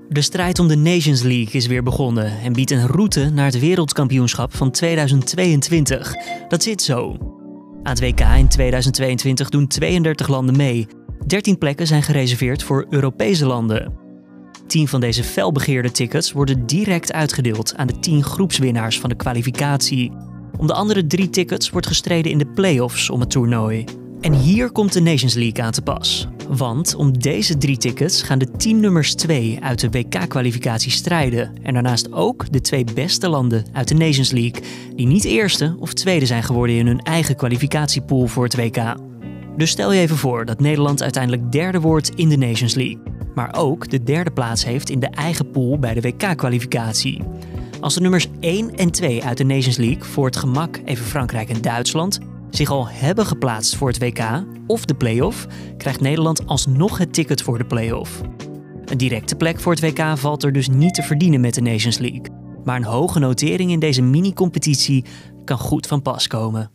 De strijd om de Nations League is weer begonnen en biedt een route naar het wereldkampioenschap van 2022. Dat zit zo. Aan het WK in 2022 doen 32 landen mee. 13 plekken zijn gereserveerd voor Europese landen. 10 van deze felbegeerde tickets worden direct uitgedeeld aan de 10 groepswinnaars van de kwalificatie. Om de andere 3 tickets wordt gestreden in de play-offs om het toernooi. En hier komt de Nations League aan te pas. Want om deze 3 tickets gaan de 10 nummers 2 uit de WK-kwalificatie strijden. En daarnaast ook de 2 beste landen uit de Nations League, die niet eerste of tweede zijn geworden in hun eigen kwalificatiepool voor het WK. Dus stel je even voor dat Nederland uiteindelijk derde wordt in de Nations League, maar ook de derde plaats heeft in de eigen pool bij de WK-kwalificatie. Als de nummers 1 en 2 uit de Nations League, voor het gemak even Frankrijk en Duitsland, zich al hebben geplaatst voor het WK of de play-off, krijgt Nederland alsnog het ticket voor de play-off. Een directe plek voor het WK valt er dus niet te verdienen met de Nations League. Maar een hoge notering in deze mini-competitie kan goed van pas komen.